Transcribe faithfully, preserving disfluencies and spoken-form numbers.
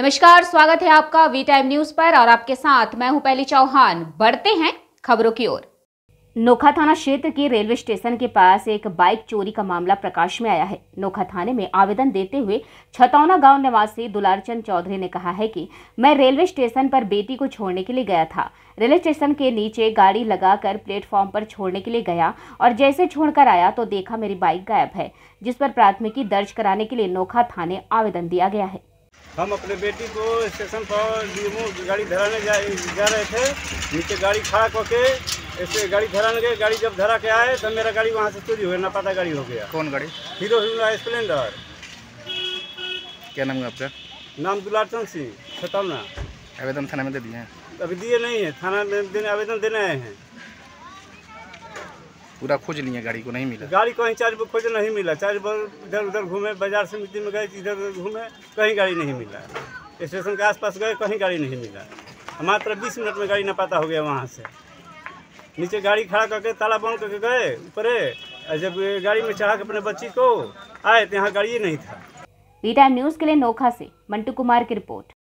नमस्कार, स्वागत है आपका वी टाइम न्यूज पर और आपके साथ मैं हूं पहली चौहान। बढ़ते हैं खबरों की ओर। नोखा थाना क्षेत्र के रेलवे स्टेशन के पास एक बाइक चोरी का मामला प्रकाश में आया है। नोखा थाने में आवेदन देते हुए छतौना गांव निवासी दुलारचंद चौधरी ने कहा है कि मैं रेलवे स्टेशन पर बेटी को छोड़ने के लिए गया था। रेलवे स्टेशन के नीचे गाड़ी लगाकर प्लेटफॉर्म पर छोड़ने के लिए गया और जैसे छोड़कर आया तो देखा मेरी बाइक गायब है, जिस पर प्राथमिकी दर्ज कराने के लिए नोखा थाने आवेदन दिया गया है। हम अपने बेटी को स्टेशन पर डीएमओ गाड़ी धराने जा, जा रहे थे। नीचे गाड़ी खड़ा करके ऐसे गाड़ी धराने गए। गाड़ी जब धरा के आए तब मेरा गाड़ी वहाँ से चोरी हो गया, ना पता गाड़ी हो गया। कौन गाड़ी? Hero Honda Splendor. क्या नाम है आपका? नाम दुलारचंद सिंह, छतौना। आवेदन थाना में दे दिए हैं? अभी दिए नहीं है, थाना में देने आवेदन देने आए हैं। पूरा खोज लिए, गाड़ी को नहीं मिला। गाड़ी कहीं चार बार खोजे नहीं मिला। चार बार इधर उधर घूमे, बाजार समिति में गए, इधर उधर घूमे, कहीं गाड़ी नहीं मिला। स्टेशन के आसपास गए, कहीं गाड़ी नहीं मिला। मात्र बीस मिनट में गाड़ी नापता हो गया। वहाँ से नीचे गाड़ी खड़ा करके ताला बंद करके गए ऊपर। जब गाड़ी में चढ़ा के अपने बच्ची को आए तो यहाँ गाड़ी नहीं था। वी टाइम न्यूज के लिए नोखा से मंटू कुमार की रिपोर्ट।